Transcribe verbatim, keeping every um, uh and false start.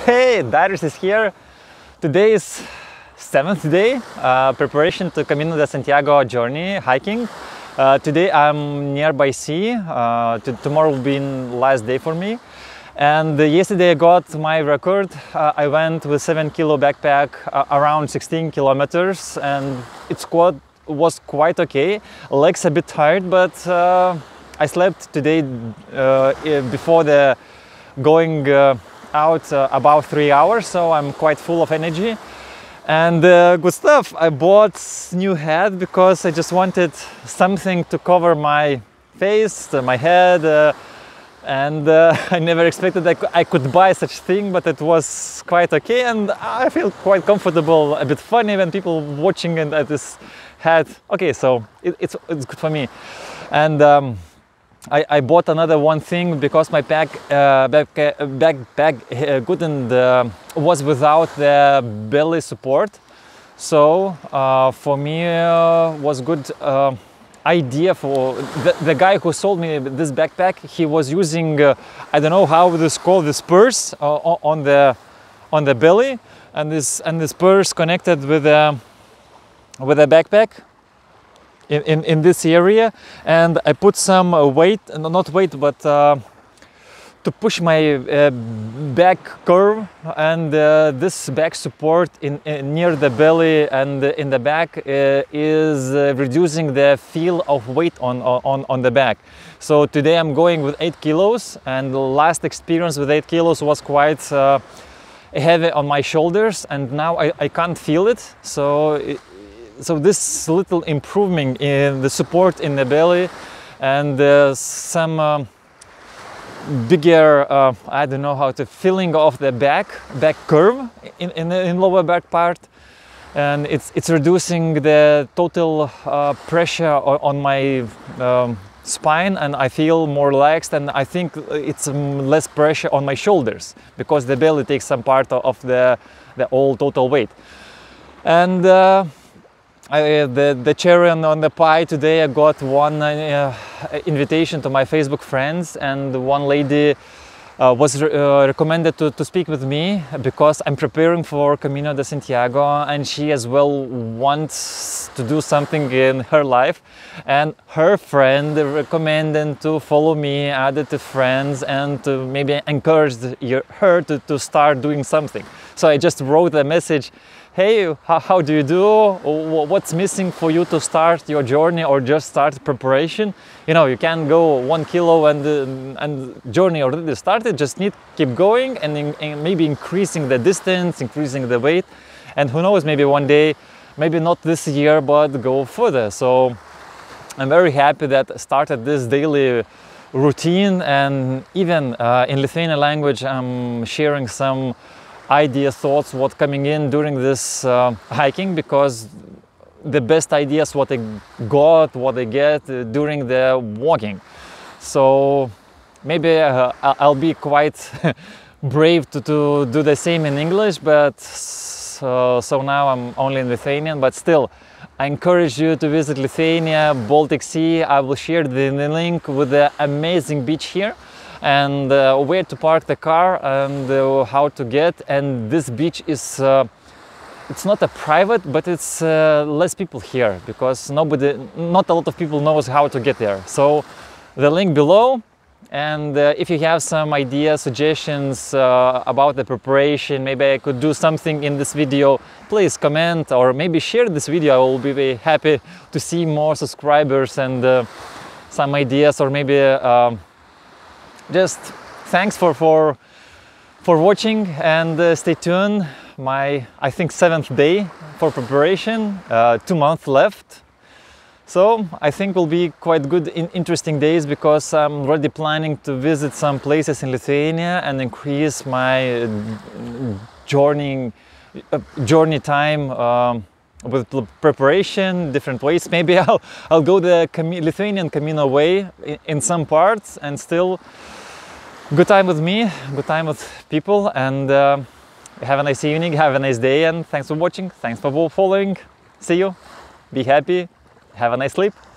Hey, Darius is here. Today is seventh day, uh, preparation to Camino de Santiago journey, hiking. Uh, today I'm nearby sea. Uh, tomorrow will be the last day for me. And uh, yesterday I got my record. Uh, I went with seven kilo backpack uh, around sixteen kilometers, and it's quite was quite okay. Legs a bit tired, but uh, I slept today uh, before the going uh, out uh, about three hours, so I'm quite full of energy. And uh, good stuff. I bought new hat because I just wanted something to cover my face, uh, my head, uh, and uh, I never expected I, I could buy such thing, but it was quite okay, and I feel quite comfortable. A bit funny when people watching and at this hat. Okay, so it, it's it's good for me. And um, I, I bought another one thing because my pack uh, back backpack uh, couldn't uh, was without the belly support. So uh, for me uh, was good uh, idea for the, the guy who sold me this backpack. He was using uh, I don't know how this called this purse uh, on the on the belly, and this and this purse connected with a with a backpack. In, in, in this area, and I put some uh, weight, not weight, but uh, to push my uh, back curve, and uh, this back support in, in near the belly and in the back uh, is uh, reducing the feel of weight on, on, on the back. So today I'm going with eight kilos, and the last experience with eight kilos was quite uh, heavy on my shoulders, and now I, I can't feel it. So it, So this little improvement in the support in the belly and uh, some uh, bigger, uh, I don't know how to, feeling of the back, back curve in, in the in lower back part. And it's, it's reducing the total uh, pressure on, on my um, spine, and I feel more relaxed, and I think it's less pressure on my shoulders because the belly takes some part of the, the all total weight. And uh, I, the, the cherry on, on the pie today, I got one uh, invitation to my Facebook friends, and one lady uh, was re uh, recommended to, to speak with me because I'm preparing for Camino de Santiago, and she as well wants to do something in her life, and her friend recommended to follow me, add it to friends, and to maybe encourage her to, to start doing something. So I just wrote a message. Hey, how, how do you do? What's missing for you to start your journey or just start preparation? You know, you can go one kilo and uh, and journey already started. Just need to keep going and, in, and maybe increasing the distance, increasing the weight, and who knows, maybe one day, maybe not this year, but go further. So I'm very happy that I started this daily routine, and even uh, in Lithuanian language, I'm sharing some idea, thoughts, what coming in during this uh, hiking, because the best ideas what I got, what I get uh, during the walking. So maybe uh, I'll be quite brave to, to do the same in English, but so, so now I'm only in Lithuanian, but still I encourage you to visit Lithuania, Baltic Sea. I will share the, the link with the amazing beach here, and uh, where to park the car, and uh, how to get. And this beach is uh, it's not a private, but it's uh, less people here because nobody not a lot of people knows how to get there. So the link below, and uh, if you have some ideas, suggestions uh, about the preparation, maybe I could do something in this video, please comment or maybe share this video. I will be very happy to see more subscribers and uh, some ideas, or maybe uh, just thanks for for for watching, and uh, stay tuned. My I think seventh day for preparation, uh, two months left, so I think will be quite good, in interesting days, because I'm already planning to visit some places in Lithuania and increase my journey uh, journey time um, with preparation, different ways. Maybe I'll I'll go the Cam- Lithuanian Camino way in, in some parts, and still good time with me, good time with people, and uh, have a nice evening, have a nice day, and thanks for watching, thanks for following. See you, be happy, have a nice sleep.